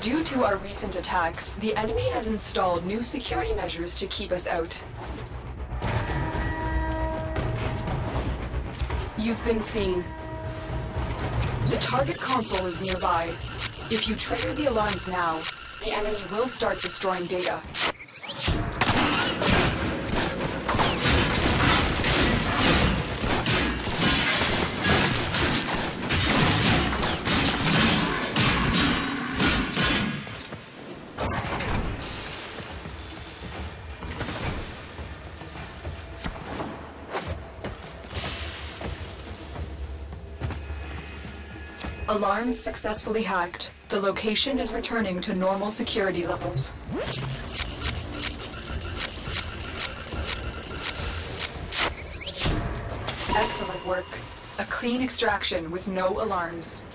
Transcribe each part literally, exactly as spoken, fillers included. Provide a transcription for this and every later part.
Due to our recent attacks, the enemy has installed new security measures to keep us out. You've been seen. The target console is nearby. If you trigger the alarms now, the enemy will start destroying data. Alarms successfully hacked. The location is returning to normal security levels. Excellent work. A clean extraction with no alarms.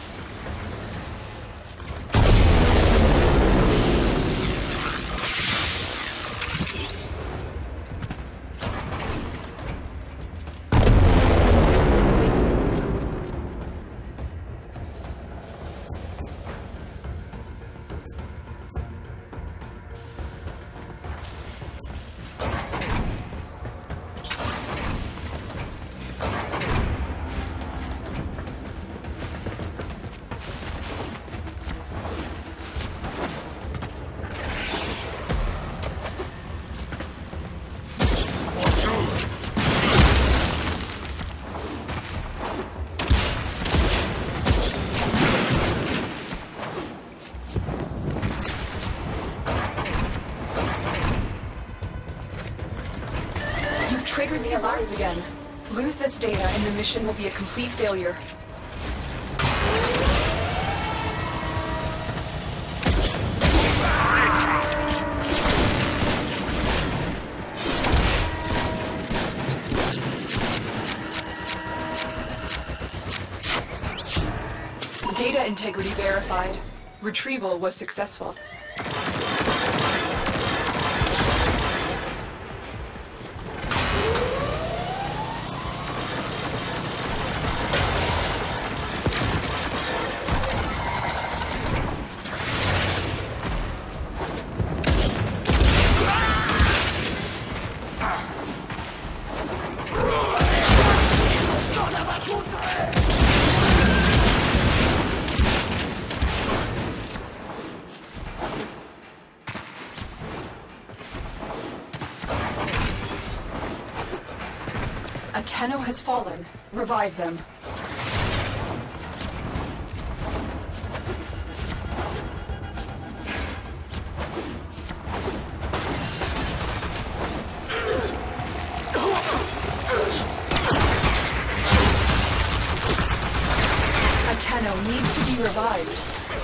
Triggered the alarms again. Lose this data and the mission will be a complete failure. Data integrity verified. Retrieval was successful. Tenno has fallen. Revive them. A Tenno needs to be revived.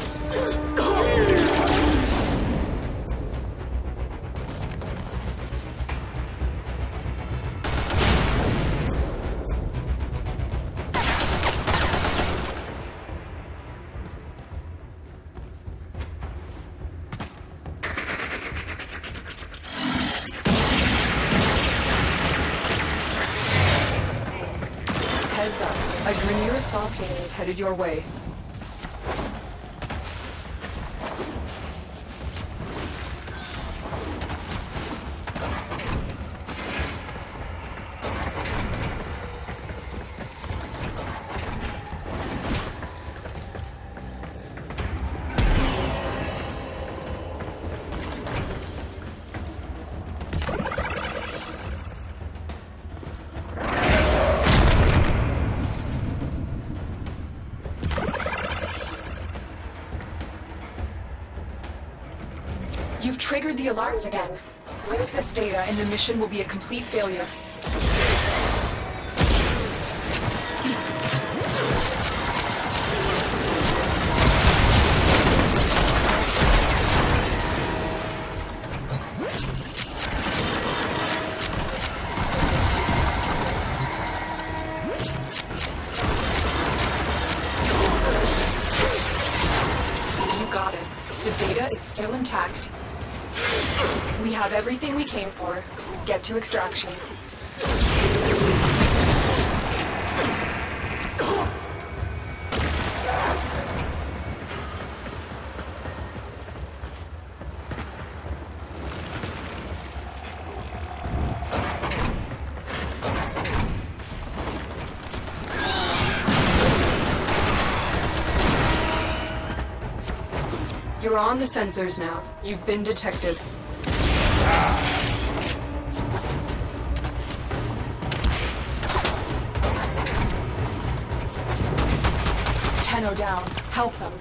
Heads up, a Grineer assault team is headed your way. You've triggered the alarms again. Lose this data and the mission will be a complete failure. You got it. The data is still intact. We have everything we came for. Get to extraction. You're on the sensors now. You've been detected. Tenno down. Help them.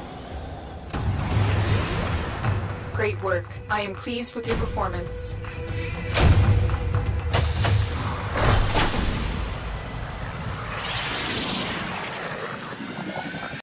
Great work. I am pleased with your performance.